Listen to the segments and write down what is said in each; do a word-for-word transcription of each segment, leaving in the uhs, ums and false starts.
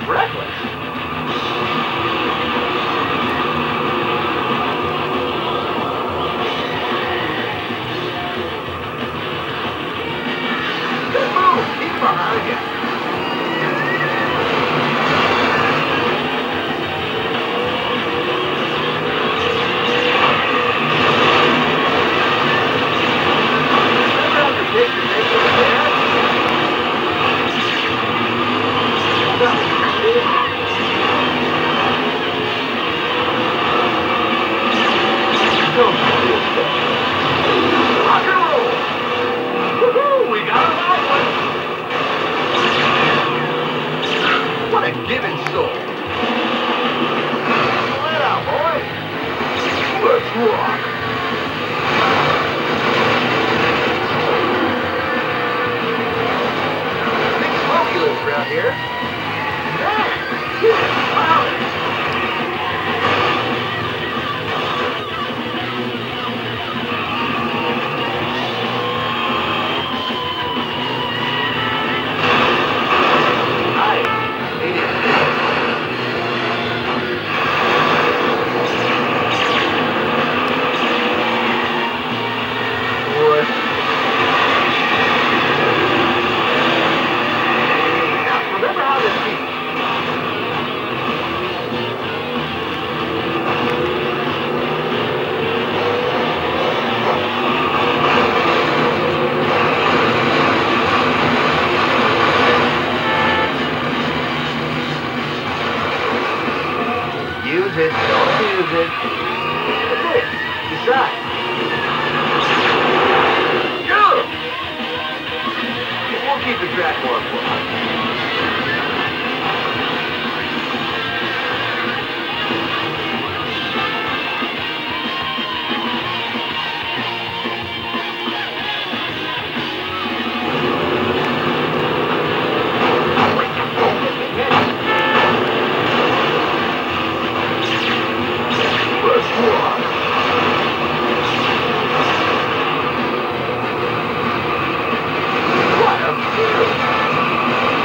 Reckless? Good move! Keep behind you. Rock and roll! Woohoo! We got a live one! What a given soul! Let out, boy! Let's rock! Big smoky lives around here. Man, he is proud. Use it, don't use it. That's it. Decide. Go! We'll keep the track warm for us. What a view!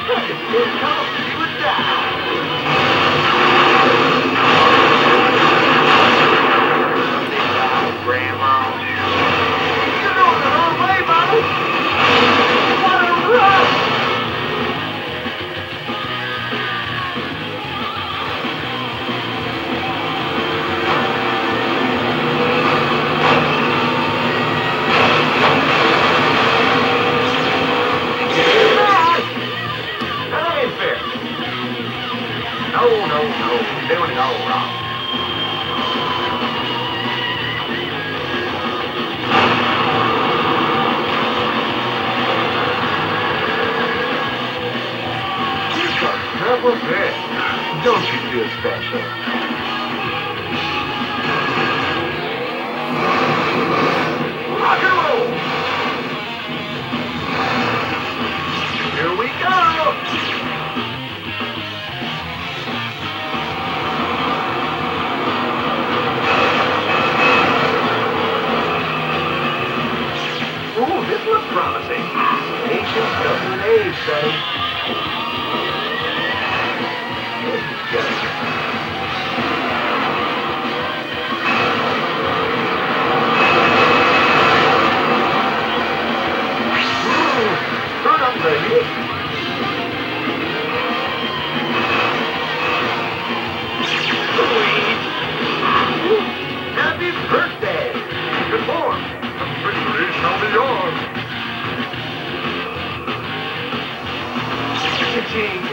Here comes you and die. Grandma. You're going the wrong way, Mama. What a rush! That ain't fair. No, no, no. You're doing it all wrong. Double good. Don't you feel special? Rock and roll! Here we go! Ooh, this looks promising. Patience doesn't age, buddy. Turn up the heat. Sweet. Happy birthday. Good form. The victory shall be yours. Cha-ching.